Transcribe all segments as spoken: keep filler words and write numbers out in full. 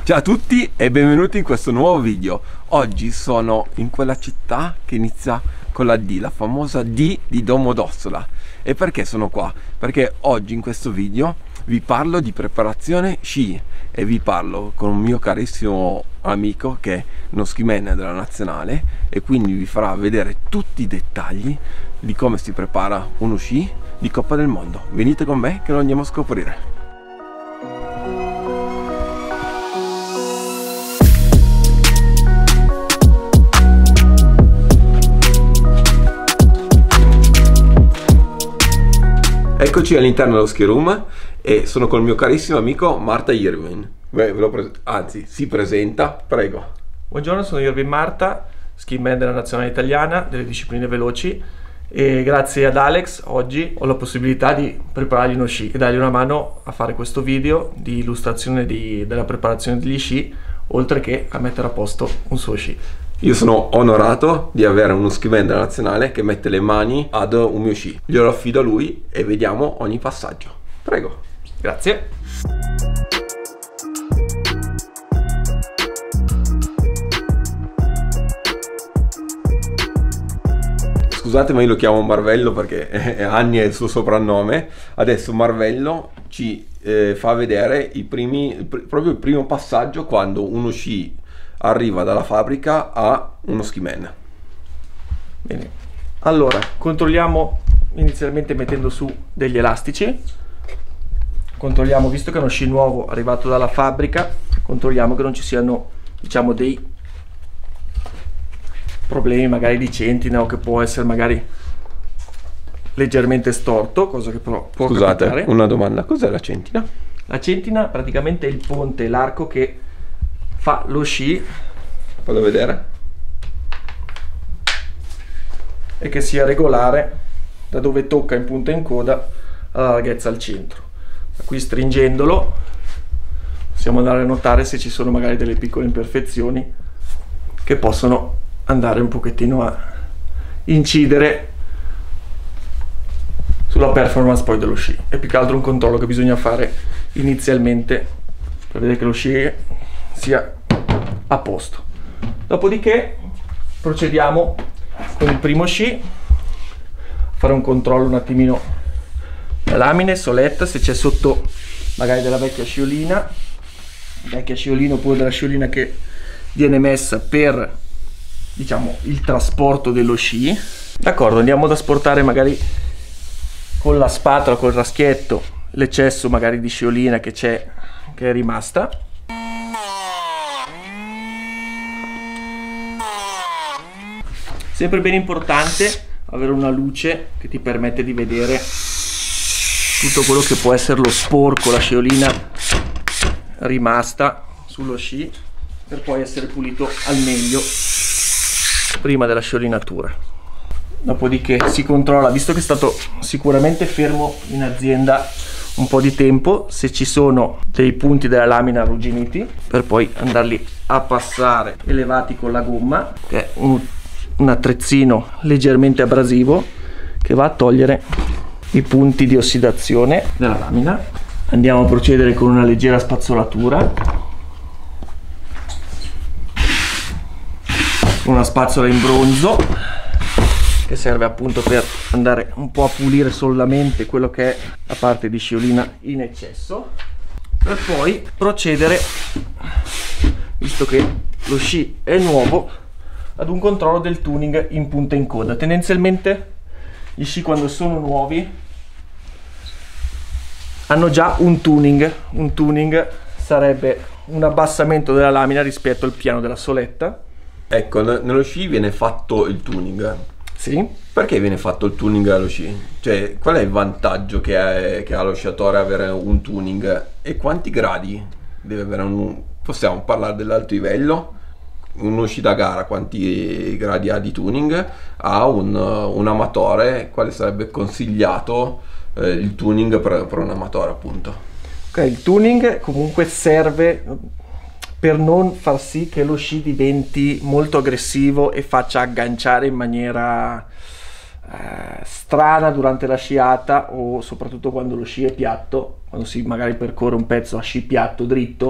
Ciao a tutti e benvenuti in questo nuovo video. Oggi sono in quella città che inizia con la D, la famosa D di Domodossola. E perché sono qua? Perché oggi in questo video vi parlo di preparazione sci e vi parlo con un mio carissimo amico che è uno skiman della nazionale e quindi vi farà vedere tutti i dettagli di come si prepara uno sci di Coppa del Mondo. Venite con me che lo andiamo a scoprire. Eccoci all'interno dello ski room e sono con il mio carissimo amico Marta Irvin. Beh, ve lo pre- anzi, si presenta, prego. Buongiorno, sono Irvin Marta, skiman della nazionale italiana delle discipline veloci e grazie ad Alex oggi ho la possibilità di preparargli uno sci e dargli una mano a fare questo video di illustrazione di, della preparazione degli sci, oltre che a mettere a posto un suo sci. Io sono onorato di avere uno skiman della nazionale che mette le mani ad un mio sci. Glielo affido a lui e vediamo ogni passaggio. Prego. Grazie. Scusate, ma io lo chiamo Marvello perché eh, Anni è il suo soprannome. Adesso Marvello ci eh, fa vedere i primi, il pr- proprio il primo passaggio quando uno sci arriva dalla fabbrica a uno skiman. Bene, allora controlliamo inizialmente mettendo su degli elastici. Controlliamo, visto che è uno sci nuovo arrivato dalla fabbrica, controlliamo che non ci siano, diciamo, dei problemi magari di centina o che può essere magari leggermente storto, cosa che però può Scusate, capitare. Una domanda, cos'è la centina? La centina praticamente è il ponte, l'arco che fa lo sci, Vado a vedere. e che sia regolare da dove tocca in punta in coda alla larghezza al centro. Da qui, stringendolo, possiamo andare a notare se ci sono magari delle piccole imperfezioni che possono andare un pochettino a incidere sulla performance poi dello sci. È più che altro un controllo che bisogna fare inizialmente per vedere che lo sci sia a posto. Dopodiché procediamo con il primo sci, fare un controllo un attimino la lamine, soletta, se c'è sotto magari della vecchia sciolina, vecchia sciolina oppure della sciolina che viene messa per, diciamo, il trasporto dello sci. D'accordo, andiamo ad asportare magari con la spatola, col raschietto, l'eccesso magari di sciolina che c'è, che è rimasta. Sempre ben importante avere una luce che ti permette di vedere tutto quello che può essere lo sporco, la sciolina rimasta sullo sci, per poi essere pulito al meglio prima della sciolinatura. Dopodiché si controlla, visto che è stato sicuramente fermo in azienda un po' di tempo, se ci sono dei punti della lamina arrugginiti, per poi andarli a passare elevati con la gomma, che è un, un attrezzino leggermente abrasivo che va a togliere i punti di ossidazione della lamina. Andiamo a procedere con una leggera spazzolatura, una spazzola in bronzo che serve appunto per andare un po' a pulire solamente quello che è la parte di sciolina in eccesso, per poi procedere, visto che lo sci è nuovo, ad un controllo del tuning in punta in coda. Tendenzialmente gli sci, quando sono nuovi, hanno già un tuning. Un tuning sarebbe un abbassamento della lamina rispetto al piano della soletta. Ecco, nello sci viene fatto il tuning. Sì. Perché viene fatto il tuning allo sci? Cioè, qual è il vantaggio che ha, che ha lo sciatore avere un tuning? E quanti gradi deve avere un... Possiamo parlare dell'alto livello? Uno sci da gara quanti gradi ha di tuning? A un, un amatore quale sarebbe consigliato eh, il tuning per, per un amatore, appunto? Ok, il tuning comunque serve per non far sì che lo sci diventi molto aggressivo e faccia agganciare in maniera eh, strana durante la sciata, o soprattutto quando lo sci è piatto, quando si magari percorre un pezzo a sci piatto dritto,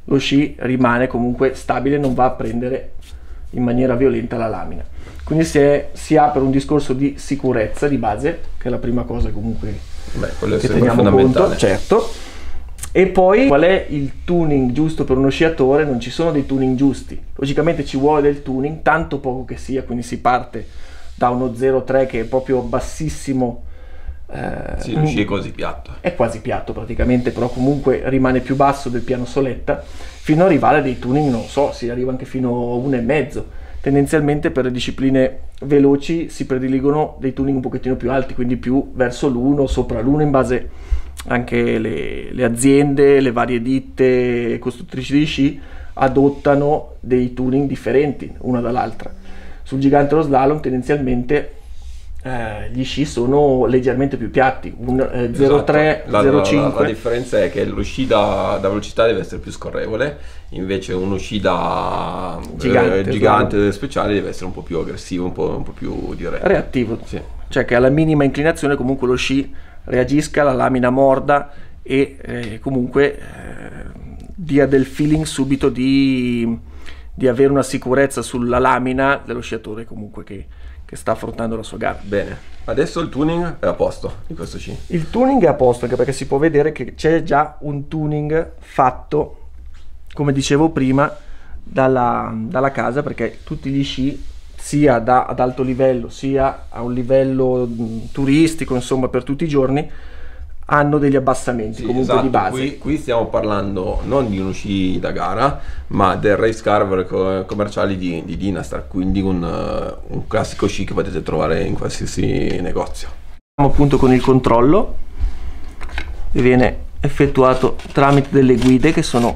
lo sci rimane comunque stabile, non va a prendere in maniera violenta la lamina. Quindi se si ha per un discorso di sicurezza di base, che è la prima cosa comunque Beh, quello è che sempre teniamo fondamentale. conto, certo. E poi qual è il tuning giusto per uno sciatore? Non ci sono dei tuning giusti, logicamente ci vuole del tuning, tanto poco che sia, quindi si parte da uno zero virgola tre che è proprio bassissimo. Eh, Sì, lo sci è quasi piatto. È quasi piatto praticamente, però comunque rimane più basso del piano soletta, fino ad arrivare a dei tuning, non so, si arriva anche fino a uno e mezzo. Tendenzialmente per le discipline veloci si prediligono dei tuning un pochettino più alti, quindi più verso l'uno, sopra l'uno, in base anche le, le aziende, le varie ditte costruttrici di sci adottano dei tuning differenti una dall'altra. Sul gigante dello slalom tendenzialmente Eh, gli sci sono leggermente più piatti, un eh, zero virgola tre, esatto. zero virgola la, cinque. la, la differenza è che lo sci da, da velocità deve essere più scorrevole, invece uno sci da Gigante, eh, gigante speciale deve essere un po' più aggressivo, un po', un po' più diretto. Reattivo, Sì. cioè che alla minima inclinazione comunque lo sci reagisca, la lamina morda e eh, comunque eh, dia del feeling subito di, di avere una sicurezza sulla lamina dello sciatore comunque che che sta affrontando la sua gara. Bene, adesso il tuning è a posto di questo sci. Il tuning è a posto anche perché si può vedere che c'è già un tuning fatto, come dicevo prima, dalla, dalla casa, perché tutti gli sci, sia da, ad alto livello sia a un livello mh, turistico, insomma per tutti i giorni, hanno degli abbassamenti, Sì, comunque esatto. di base. Qui, qui stiamo parlando non di uno sci da gara, ma del race car co- commerciali di, di Dynastar, quindi un, uh, un classico sci che potete trovare in qualsiasi negozio. Andiamo appunto con il controllo che viene effettuato tramite delle guide che sono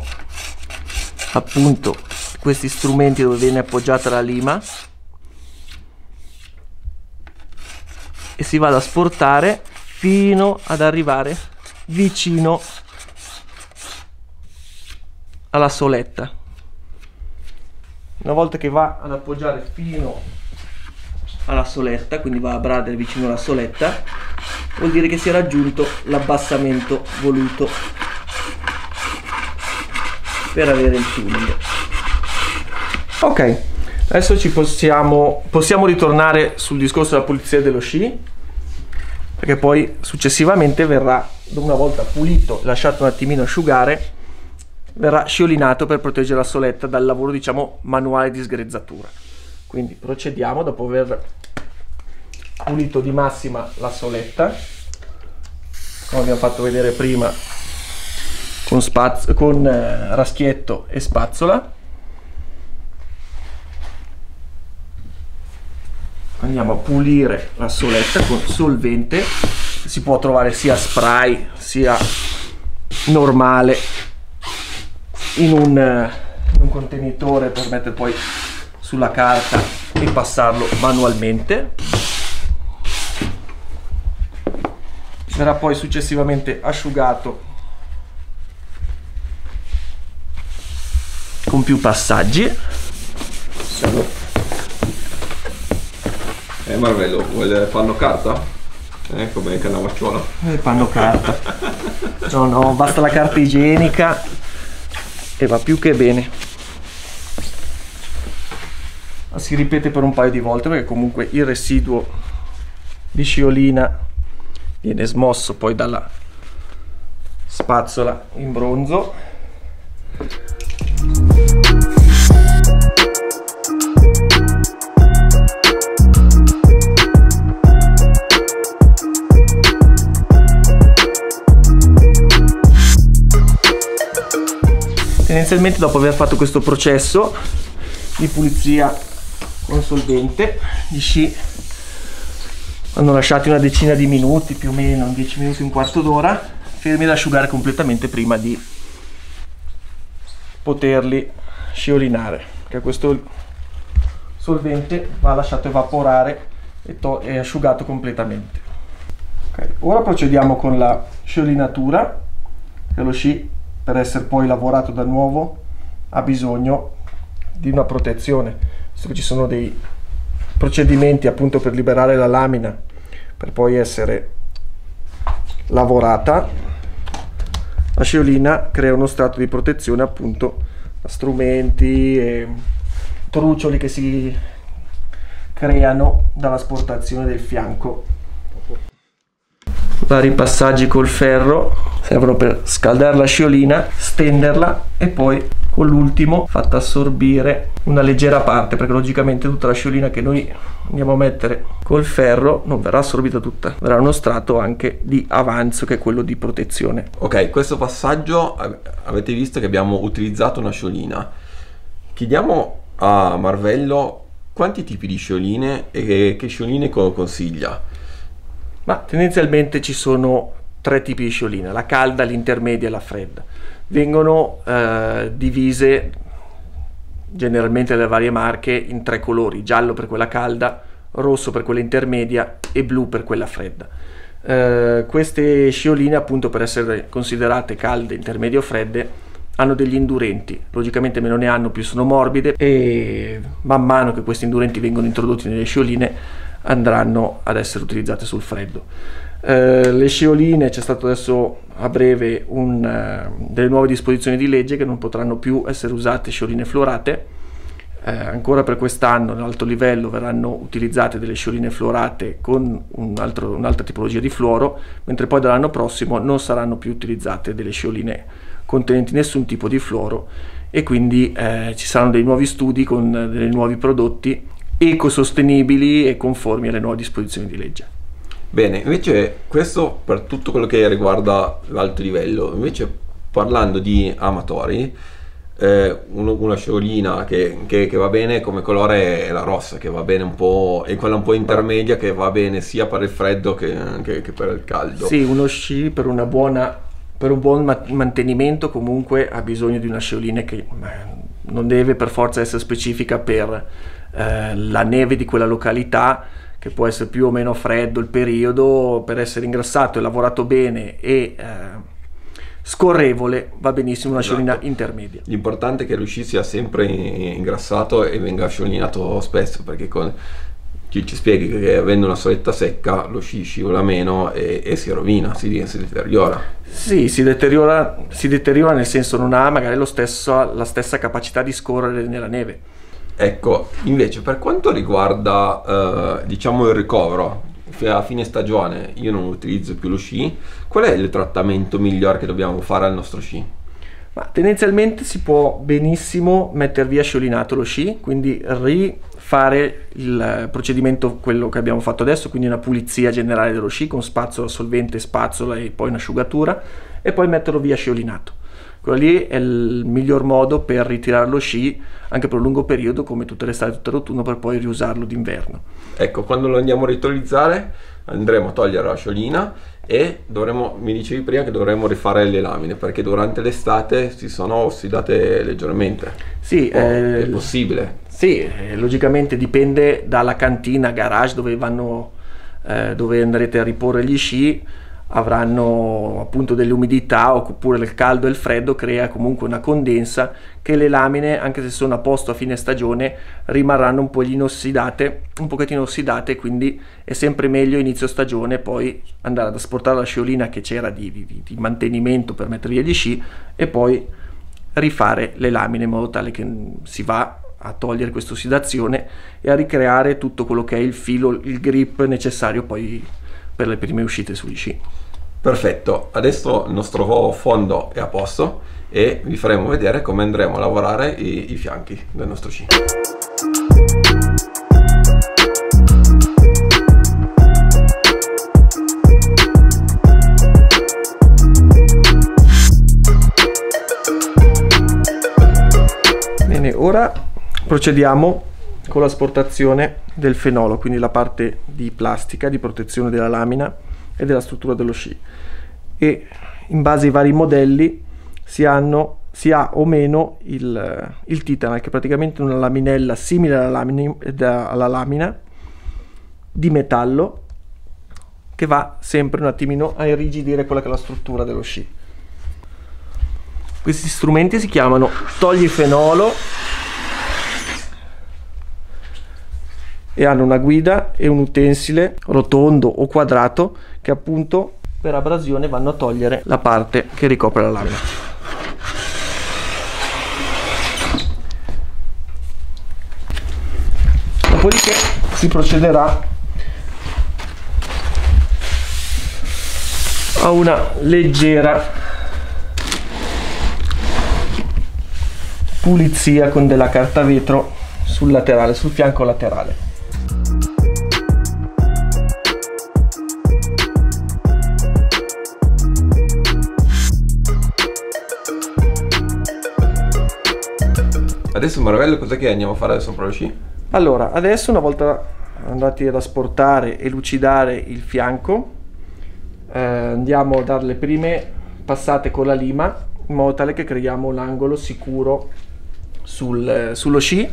appunto questi strumenti dove viene appoggiata la lima e si va ad asportare fino ad arrivare vicino alla soletta. Una volta che va ad appoggiare fino alla soletta, quindi va a bradere vicino alla soletta, vuol dire che si è raggiunto l'abbassamento voluto per avere il tuning. Ok, adesso ci possiamo, possiamo ritornare sul discorso della pulizia dello sci, perché poi successivamente verrà, una volta pulito, lasciato un attimino asciugare, verrà sciolinato per proteggere la soletta dal lavoro, diciamo, manuale di sgrezzatura. Quindi procediamo dopo aver pulito di massima la soletta, come abbiamo fatto vedere prima, con, spaz- con eh, raschietto e spazzola. Andiamo a pulire la soletta con solvente, si può trovare sia spray sia normale in un, in un contenitore per mettere poi sulla carta e passarlo manualmente. Verrà poi successivamente asciugato con più passaggi. Eh Marvello, vuoi il panno carta? Eh, come Cannavacciuolo. Il panno carta. No, no, basta la carta igienica e va più che bene. Ma si ripete per un paio di volte perché comunque il residuo di sciolina viene smosso poi dalla spazzola in bronzo. Tendenzialmente dopo aver fatto questo processo di pulizia con solvente, gli sci vanno lasciati una decina di minuti, più o meno dieci minuti, un quarto d'ora, fermi ad asciugare completamente prima di poterli sciolinare, perché questo solvente va lasciato evaporare e to- è asciugato completamente. Okay. Ora procediamo con la sciolinatura, che lo sci, per essere poi lavorato da nuovo, ha bisogno di una protezione, visto che ci sono dei procedimenti appunto per liberare la lamina per poi essere lavorata. la sciolina crea uno strato di protezione appunto a strumenti e trucioli che si creano dall'asportazione del fianco. Vari passaggi col ferro servono per scaldare la sciolina, stenderla e poi con l'ultimo fatta assorbire una leggera parte, perché logicamente tutta la sciolina che noi andiamo a mettere col ferro non verrà assorbita tutta, verrà uno strato anche di avanzo che è quello di protezione. Ok, questo passaggio avete visto che abbiamo utilizzato una sciolina. Chiediamo a Marvello quanti tipi di scioline e che scioline consiglia. Ma tendenzialmente ci sono tre tipi di sciolina, la calda, l'intermedia e la fredda. Vengono eh, divise generalmente dalle varie marche in tre colori: giallo per quella calda, rosso per quella intermedia e blu per quella fredda. Eh, queste scioline, appunto, per essere considerate calde, intermedie o fredde, hanno degli indurenti. Logicamente meno ne hanno più sono morbide, e man mano che questi indurenti vengono introdotti nelle scioline andranno ad essere utilizzate sul freddo. Eh, le scioline, c'è stato adesso a breve un, uh, delle nuove disposizioni di legge che non potranno più essere usate scioline fluorate. Eh, ancora per quest'anno ad alto livello verranno utilizzate delle scioline fluorate con un altro, un'altra tipologia di fluoro, mentre poi dall'anno prossimo non saranno più utilizzate delle scioline contenenti nessun tipo di fluoro, e quindi eh, ci saranno dei nuovi studi con dei nuovi prodotti ecosostenibili e conformi alle nuove disposizioni di legge. Bene, invece questo per tutto quello che riguarda l'alto livello. Invece parlando di amatori, eh, uno, una sciolina che, che, che va bene come colore è la rossa, che va bene un po', e quella un po' intermedia che va bene sia per il freddo che, che, che per il caldo. Sì, uno sci per una buona per un buon mantenimento comunque ha bisogno di una sciolina che non deve per forza essere specifica per eh, la neve di quella località, che può essere più o meno freddo il periodo. Per essere ingrassato e lavorato bene e eh, scorrevole va benissimo una sciolina esatto. intermedia. L'importante è che lo sci sia sempre ingrassato e venga sciolinato spesso, perché con ci, ci spieghi che avendo una soletta secca lo sci scivola meno e, e si rovina, si, si deteriora. Sì, si deteriora, si deteriora nel senso non ha magari lo stesso, la stessa capacità di scorrere nella neve. Ecco, invece per quanto riguarda eh, diciamo il ricovero, a fine stagione io non utilizzo più lo sci, qual è il trattamento migliore che dobbiamo fare al nostro sci? Ma tendenzialmente si può benissimo mettere via sciolinato lo sci, quindi rifare il procedimento quello che abbiamo fatto adesso, quindi una pulizia generale dello sci con spazzola, solvente, spazzola e poi un'asciugatura, e poi metterlo via sciolinato. Quello lì è il miglior modo per ritirare lo sci anche per un lungo periodo, come tutte le estate, tutto l'autunno, per poi riusarlo d'inverno. Ecco, quando lo andiamo a riutilizzare andremo a togliere la sciolina e dovremo, mi dicevi prima che dovremmo rifare le lamine, perché durante l'estate si sono ossidate leggermente. Sì, oh, eh, è possibile. Sì, eh, logicamente dipende dalla cantina, garage dove vanno, eh, dove andrete a riporre gli sci. Avranno appunto delle umidità, oppure il caldo e il freddo crea comunque una condensa che le lamine, anche se sono a posto a fine stagione, rimarranno un pochino ossidate, un pochettino ossidate, quindi è sempre meglio inizio stagione poi andare ad asportare la sciolina che c'era di, di, di mantenimento per mettere via gli sci e poi rifare le lamine in modo tale che si va a togliere questa ossidazione e a ricreare tutto quello che è il filo, il grip necessario poi per le prime uscite sugli sci. Perfetto, adesso il nostro fondo è a posto e vi faremo vedere come andremo a lavorare i, i fianchi del nostro sci. Bene, ora procediamo con l'asportazione del fenolo, quindi la parte di plastica di protezione della lamina e della struttura dello sci, e in base ai vari modelli si, hanno, si ha o meno il, il titanal, che è praticamente una laminella simile alla lamina, alla lamina di metallo, che va sempre un attimino a irrigidire quella che è la struttura dello sci. Questi strumenti si chiamano togli-fenolo e hanno una guida e un utensile rotondo o quadrato che appunto per abrasione vanno a togliere la parte che ricopre la lamina. Dopodiché si procederà a una leggera pulizia con della carta vetro sul laterale, sul fianco laterale. Adesso Marvello, cos'è che andiamo a fare sopra lo sci? Allora, adesso una volta andati ad asportare e lucidare il fianco, eh, andiamo a dare le prime passate con la lima in modo tale che creiamo un angolo sicuro sul, sullo sci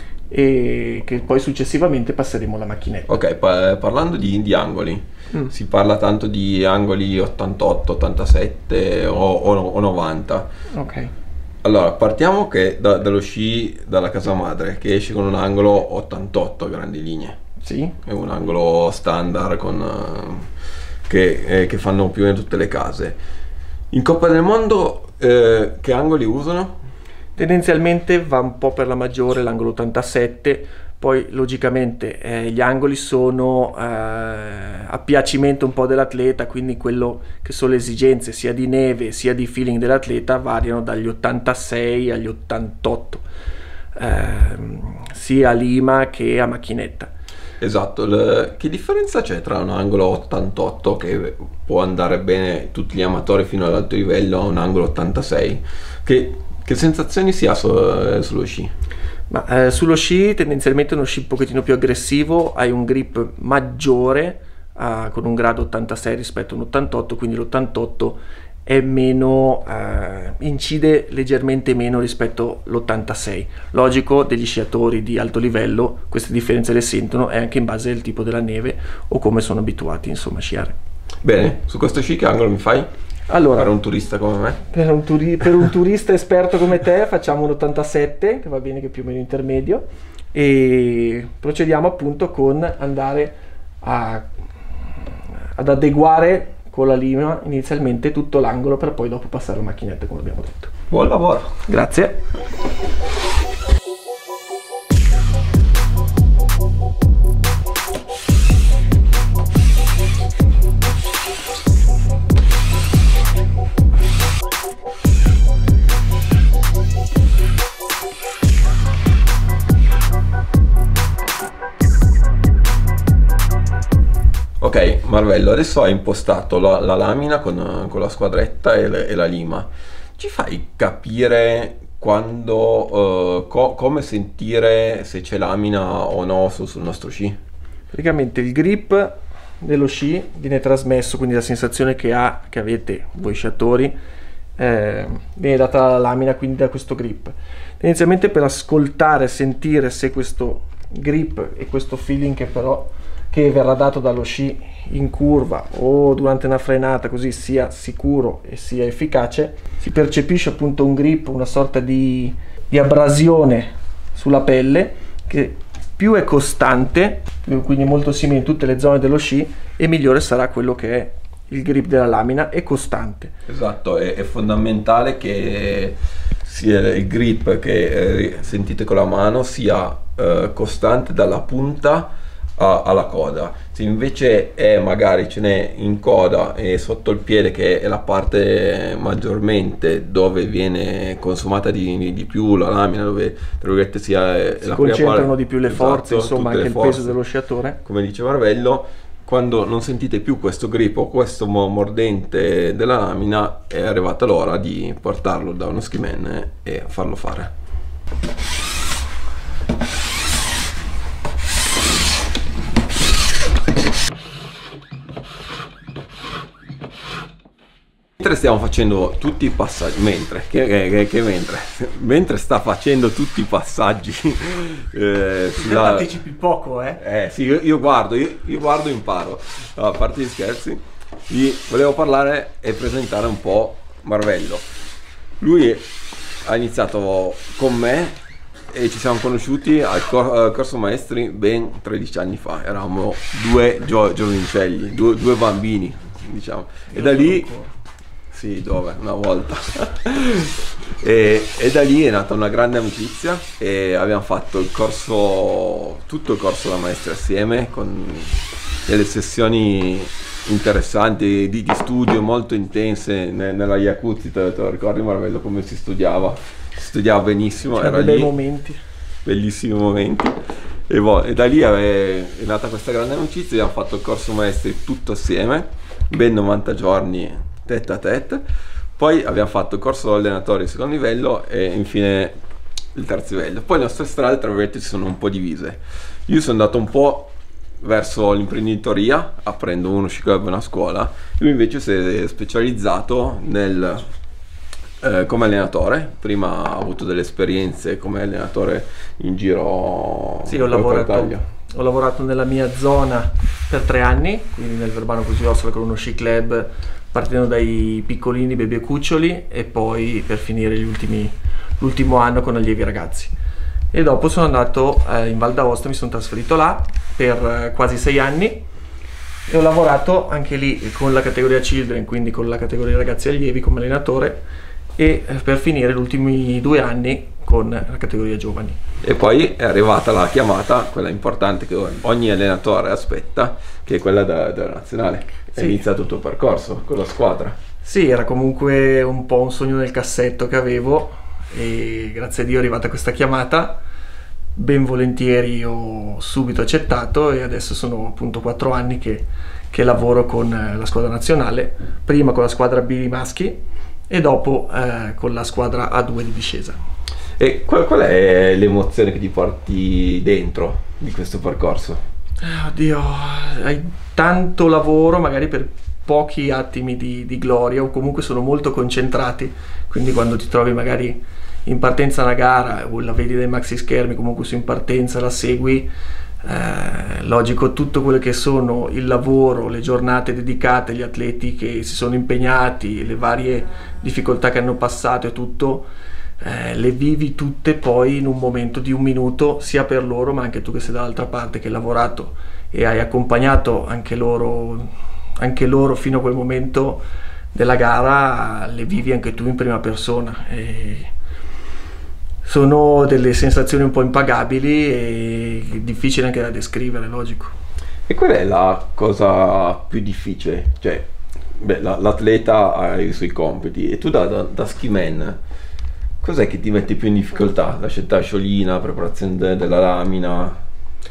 e che poi successivamente passeremo la macchinetta. Ok, pa parlando di, di angoli, mm. si parla tanto di angoli ottantotto, ottantasette o, o, o novanta. Ok. Allora, partiamo che da, dallo sci dalla casa madre, che esce con un angolo ottantotto a grandi linee. Sì. È un angolo standard con, uh, che, eh, che fanno più in tutte le case. In Coppa del Mondo eh, che angoli usano? Tendenzialmente va un po' per la maggiore l'angolo ottantasette, poi logicamente eh, gli angoli sono eh, a piacimento un po' dell'atleta, quindi quello che sono le esigenze sia di neve sia di feeling dell'atleta variano dagli ottantasei agli ottantotto, eh, sia a lima che a macchinetta. Esatto, le, che differenza c'è tra un angolo ottantotto che può andare bene tutti gli amatori fino all'alto livello a un angolo ottantasei? Che, che sensazioni si ha su, eh, sullo sci? Ma eh, sullo sci tendenzialmente è uno sci un pochettino più aggressivo, hai un grip maggiore eh, con un grado ottantasei rispetto a un ottantotto, quindi l'ottantotto è meno, eh, incide leggermente meno rispetto all'ottantasei. Logico, degli sciatori di alto livello queste differenze le sentono, e anche in base al tipo della neve o come sono abituati insomma a sciare. Bene, su questo sci che angolo mi fai? Allora, per un turista come me? Per un, turi per un turista esperto come te facciamo un ottantasette, che va bene, che è più o meno intermedio, e procediamo appunto con andare a, ad adeguare con la lima inizialmente tutto l'angolo per poi dopo passare la macchinetta come abbiamo detto. Buon lavoro! Grazie! Ok, Marvello, adesso hai impostato la, la lamina con, con la squadretta e, le, e la lima. Ci fai capire quando, uh, co come sentire se c'è lamina o no su, sul nostro sci? Praticamente il grip dello sci viene trasmesso, quindi la sensazione che, ha, che avete voi sciatori eh, viene data dalla lamina, quindi da questo grip. Inizialmente per ascoltare, sentire se questo grip e questo feeling che però che verrà dato dallo sci in curva o durante una frenata così sia sicuro e sia efficace, si percepisce appunto un grip, una sorta di, di abrasione sulla pelle che più è costante, quindi molto simile in tutte le zone dello sci, e migliore sarà quello che è il grip della lamina, è costante. Esatto, è, è fondamentale che sia il grip che eh, sentite con la mano sia eh, costante dalla punta alla coda. Se invece è magari ce n'è in coda e sotto il piede, che è la parte maggiormente dove viene consumata di, di più la lamina, dove tra virgolette sia si la concentrano parte, di più le forze, esatto, insomma anche il forze. peso dello sciatore, come dice Marvello, quando non sentite più questo grip o questo mordente della lamina, è arrivata l'ora di portarlo da uno skiman e farlo fare. Mentre stiamo facendo tutti i passaggi, mentre, che, che, che mentre, mentre sta facendo tutti i passaggi, eh, la... partecipi poco, eh? Eh sì, io, io guardo, io, io guardo e imparo. No, a parte gli scherzi, vi volevo parlare e presentare un po' Marvello. Lui ha iniziato con me e ci siamo conosciuti al cor corso maestri ben tredici anni fa. Eravamo due gio giovincelli, due, due bambini. diciamo. E da lì, sì, dove? Una volta. e, e da lì è nata una grande amicizia e abbiamo fatto il corso, tutto il corso da maestri assieme, con delle sessioni interessanti di, di studio molto intense ne, nella Jacuzzi, te, te lo ricordi Marvello come si studiava? Si studiava benissimo, era bei lì, momenti. Bellissimi momenti. E, boh, e da lì è, è nata questa grande amicizia, abbiamo fatto il corso maestri tutto assieme, ben novanta giorni tête a tête, poi abbiamo fatto il corso da allenatore di secondo livello e infine il terzo livello. Poi le nostre strade tra virgolette si sono un po' divise. Io sono andato un po' verso l'imprenditoria, aprendo uno sci club e una scuola. Lui invece si è specializzato nel eh, come allenatore. Prima ha avuto delle esperienze come allenatore in giro. Sì, ho lavorato, ho lavorato nella mia zona per tre anni, quindi nel Verbano Cusio con uno sci club, partendo dai piccolini baby e cuccioli e poi per finire gli ultimi, l'ultimo anno con allievi ragazzi. E dopo sono andato eh, in Val d'Aosta, mi sono trasferito là per eh, quasi sei anni e ho lavorato anche lì con la categoria children, quindi con la categoria ragazzi allievi come allenatore, e eh, per finire gli ultimi due anni con la categoria giovani. E poi è arrivata la chiamata, quella importante che ogni allenatore aspetta, che è quella da, della nazionale. È sì. iniziato il tuo percorso con la squadra. Sì, era comunque un po' un sogno nel cassetto che avevo e grazie a Dio è arrivata questa chiamata. Ben volentieri ho subito accettato e adesso sono appunto quattro anni che, che lavoro con la squadra nazionale, prima con la squadra B di maschi e dopo eh, con la squadra A due di discesa. E qual, qual è l'emozione che ti porti dentro di questo percorso? Oddio, hai tanto lavoro magari per pochi attimi di, di gloria, o comunque sono molto concentrati, quindi quando ti trovi magari in partenza una gara o la vedi dai maxi schermi, comunque su in partenza la segui, eh, logico tutto quello che sono il lavoro, le giornate dedicate, gli atleti che si sono impegnati, le varie difficoltà che hanno passato e tutto, eh, le vivi tutte poi in un momento di un minuto, sia per loro ma anche tu che sei dall'altra parte che hai lavorato e hai accompagnato anche loro, anche loro fino a quel momento della gara, le vivi anche tu in prima persona. E sono delle sensazioni un po' impagabili e difficili anche da descrivere, logico. E qual è la cosa più difficile? Cioè, beh, la, l'atleta ha i suoi compiti e tu da, da, da ski man, cos'è che ti mette più in difficoltà? La scelta sciolina, la preparazione de, della lamina?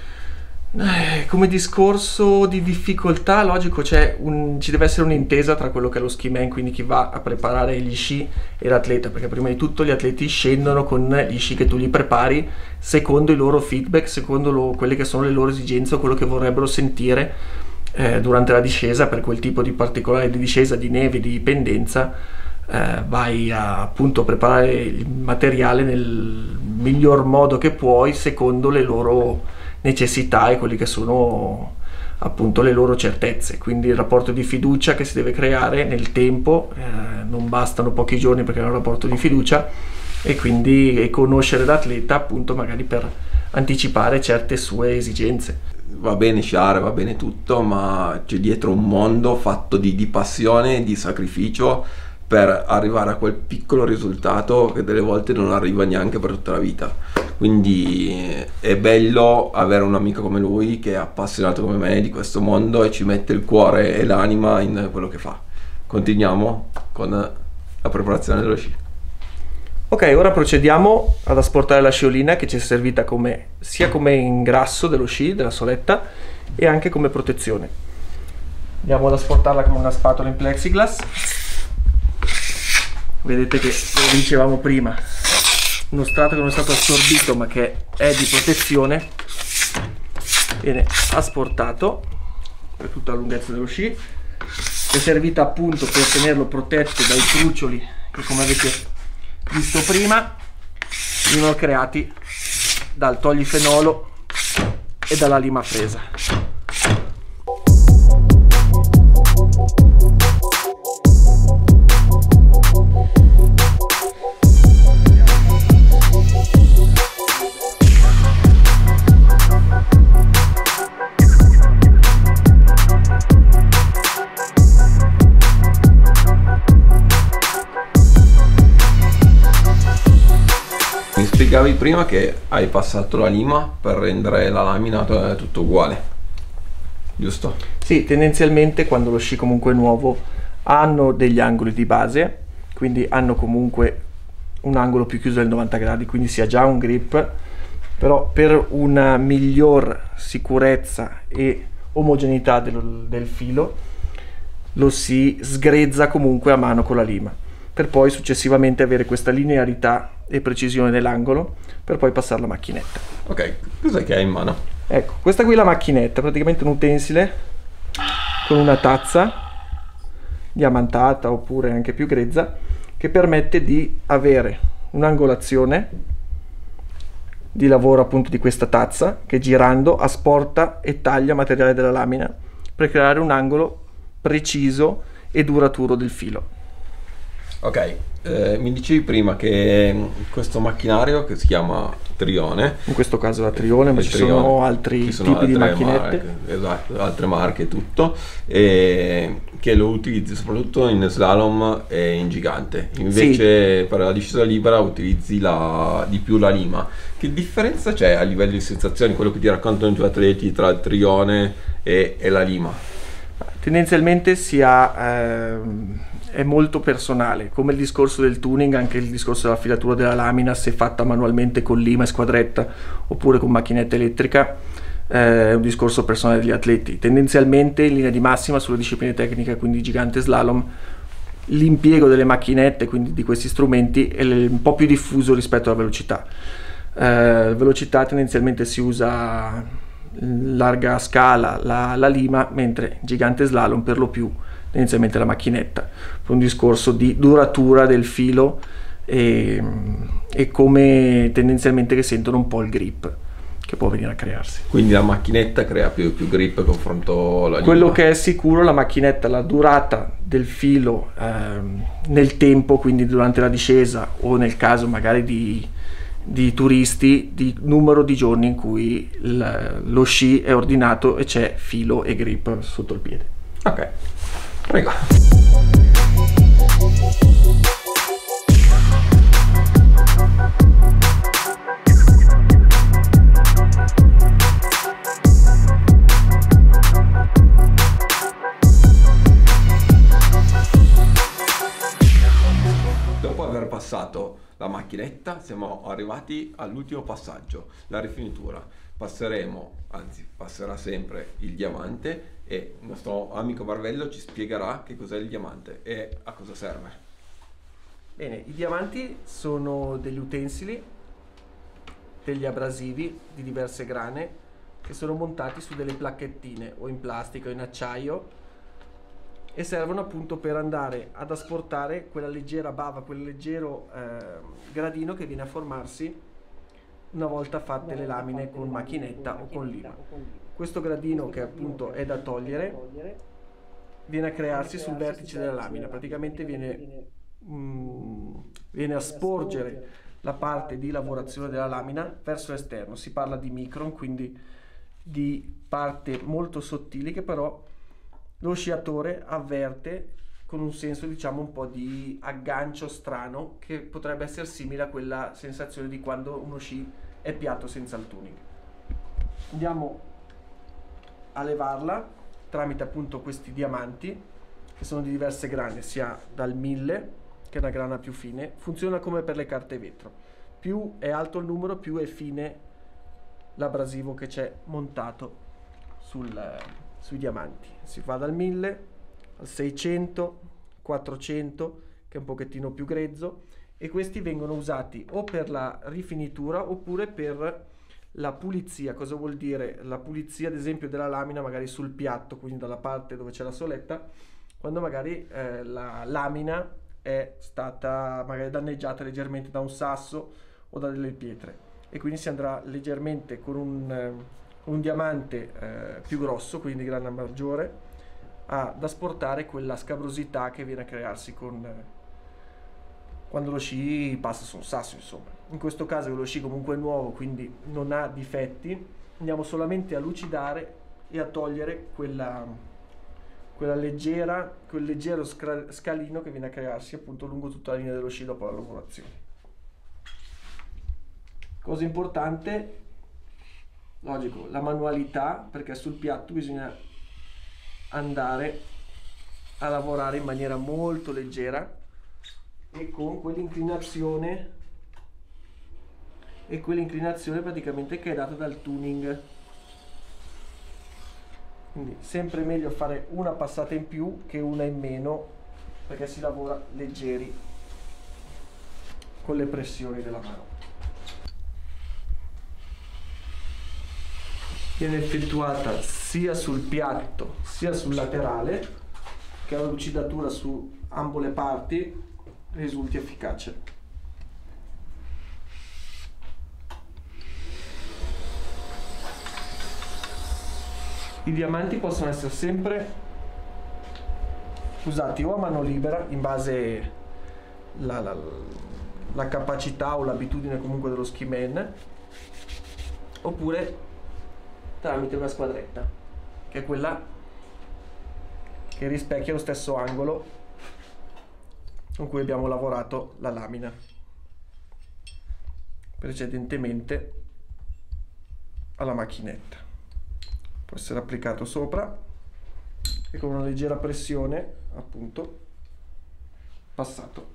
Eh, come discorso di difficoltà, logico, c'è un, ci deve essere un'intesa tra quello che è lo ski man, quindi chi va a preparare gli sci, e l'atleta, perché prima di tutto gli atleti scendono con gli sci che tu gli prepari secondo i loro feedback, secondo lo, quelle che sono le loro esigenze o quello che vorrebbero sentire eh, durante la discesa. Per quel tipo di particolare di discesa, di neve, di pendenza, eh, vai a appunto preparare il materiale nel miglior modo che puoi secondo le loro necessità e quelli che sono appunto le loro certezze. Quindi il rapporto di fiducia che si deve creare nel tempo, eh, non bastano pochi giorni perché è un rapporto di fiducia, e quindi e conoscere l'atleta appunto magari per anticipare certe sue esigenze. Va bene sciare, va bene tutto, ma c'è dietro un mondo fatto di, di passione, di sacrificio per arrivare a quel piccolo risultato che delle volte non arriva neanche per tutta la vita. Quindi è bello avere un amico come lui che è appassionato come me di questo mondo e ci mette il cuore e l'anima in quello che fa. Continuiamo con la preparazione dello sci. Ok, ora procediamo ad asportare la sciolina, che ci è servita come, sia come ingrasso dello sci, della soletta, e anche come protezione. Andiamo ad asportarla con una spatola in plexiglass. Vedete che, come dicevamo prima, uno strato che non è stato assorbito ma che è di protezione viene asportato per tutta la lunghezza dello sci. È servita appunto per tenerlo protetto dai trucioli che, come avete visto prima, vengono creati dal toglifenolo e dalla lima fresa. spiegavi prima che hai passato la lima per rendere la lamina t- tutto uguale, giusto? Sì, tendenzialmente quando lo sci comunque è nuovo hanno degli angoli di base, quindi hanno comunque un angolo più chiuso del novanta gradi, quindi si ha già un grip, però per una miglior sicurezza e omogeneità del, del filo lo si sgrezza comunque a mano con la lima, per poi successivamente avere questa linearità e precisione dell'angolo per poi passare la macchinetta. Ok, cos'è che hai in mano? Ecco, questa qui è la macchinetta, praticamente un utensile con una tazza diamantata oppure anche più grezza che permette di avere un'angolazione di lavoro appunto di questa tazza che girando asporta e taglia materiale della lamina per creare un angolo preciso e duraturo del filo. Ok, eh, mi dicevi prima che questo macchinario che si chiama Trione, In questo caso la Trione, ma il ci Trione, sono altri ci sono tipi di altre macchinette. marche, esatto, altre marche e tutto, e che lo utilizzi soprattutto in slalom e in gigante. Invece per la discesa libera utilizzi la, di più la lima. Che differenza c'è a livello di sensazioni, quello che ti raccontano i tuoi atleti, tra il Trione e, e la lima? Tendenzialmente si ha, ehm, è molto personale, come il discorso del tuning, anche il discorso della filatura della lamina, se fatta manualmente con lima e squadretta oppure con macchinetta elettrica, eh, è un discorso personale degli atleti. Tendenzialmente in linea di massima sulle discipline tecniche, quindi gigante e slalom, l'impiego delle macchinette, quindi di questi strumenti, è un po' più diffuso rispetto alla velocità. Eh, la velocità tendenzialmente si usa larga scala la, la lima, mentre gigante slalom per lo più tendenzialmente la macchinetta, per un discorso di duratura del filo e, e come tendenzialmente che sentono un po' il grip che può venire a crearsi. Quindi la macchinetta crea più, più grip confronto alla lima. Quello che è sicuro, la macchinetta, la durata del filo ehm, nel tempo, quindi durante la discesa o nel caso magari di di turisti, di numero di giorni in cui il, lo sci è ordinato e c'è filo e grip sotto il piede. Ok, prego. Dopo aver passato la macchinetta siamo arrivati all'ultimo passaggio, la rifinitura. Passeremo, anzi passerà sempre il diamante e il nostro amico Marvello ci spiegherà che cos'è il diamante e a cosa serve. Bene, i diamanti sono degli utensili, degli abrasivi di diverse grane che sono montati su delle placchettine o in plastica o in acciaio e servono appunto per andare ad asportare quella leggera bava, quel leggero eh, gradino che viene a formarsi una volta fatte le lamine con macchinetta o con lima. Questo gradino, che appunto è da togliere, viene a crearsi sul vertice della lamina, praticamente viene, mm, viene a sporgere la parte di lavorazione della lamina verso l'esterno. Si parla di micron, quindi di parte molto sottili che però lo sciatore avverte con un senso, diciamo, un po' di aggancio strano che potrebbe essere simile a quella sensazione di quando uno sci è piatto senza il tuning. Andiamo a levarla tramite appunto questi diamanti che sono di diverse grane, sia dal mille, che è una grana più fine, funziona come per le carte vetro. Più è alto il numero, più è fine l'abrasivo che c'è montato sul... sui diamanti. Si va dal mille al seicento, quattrocento, che è un pochettino più grezzo, e questi vengono usati o per la rifinitura oppure per la pulizia. Cosa vuol dire? La pulizia ad esempio della lamina magari sul piatto, quindi dalla parte dove c'è la soletta, quando magari eh, la lamina è stata magari danneggiata leggermente da un sasso o da delle pietre, e quindi si andrà leggermente con un eh, un diamante eh, più grosso, quindi di grana maggiore, ad asportare quella scabrosità che viene a crearsi con, eh, quando lo sci passa su un sasso, insomma. In questo caso lo sci comunque è nuovo, quindi non ha difetti, andiamo solamente a lucidare e a togliere quella, quella leggera, quel leggero scalino che viene a crearsi appunto lungo tutta la linea dello sci dopo la lavorazione. Cosa importante, logico, la manualità, perché sul piatto bisogna andare a lavorare in maniera molto leggera e con quell'inclinazione e quell'inclinazione praticamente che è data dal tuning. Quindi sempre meglio fare una passata in più che una in meno, perché si lavora leggeri con le pressioni della mano. Viene effettuata sia sul piatto sia sul laterale, che la lucidatura su ambo le parti risulti efficace. I diamanti possono essere sempre usati o a mano libera, in base alla la, la capacità o l'abitudine comunque dello ski man, oppure tramite una squadretta, che è quella che rispecchia lo stesso angolo con cui abbiamo lavorato la lamina precedentemente alla macchinetta. Può essere applicato sopra e con una leggera pressione, appunto, passato.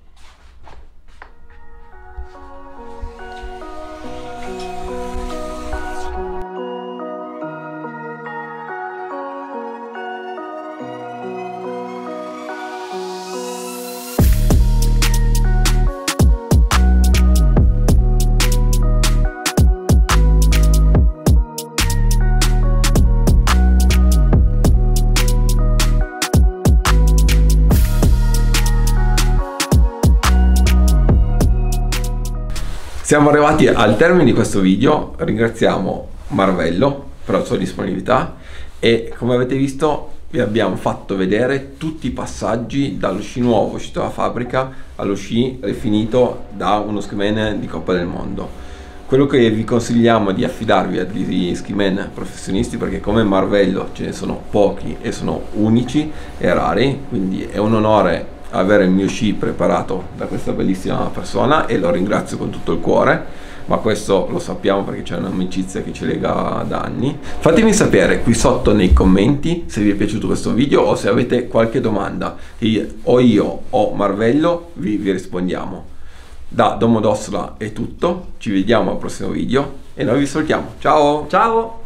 Siamo arrivati al termine di questo video, ringraziamo Marvello per la sua disponibilità e come avete visto vi abbiamo fatto vedere tutti i passaggi dallo sci nuovo uscito dalla fabbrica allo sci rifinito da uno skiman di Coppa del Mondo. Quello che vi consigliamo è di affidarvi a degli skiman professionisti, perché come Marvello ce ne sono pochi e sono unici e rari, quindi è un onore avere il mio sci preparato da questa bellissima persona e lo ringrazio con tutto il cuore, ma questo lo sappiamo perché c'è un'amicizia che ci lega da anni. Fatemi sapere qui sotto nei commenti se vi è piaciuto questo video o se avete qualche domanda che o io o Marvello vi, vi rispondiamo. Da Domodossola è tutto, ci vediamo al prossimo video e noi vi salutiamo. Ciao! Ciao!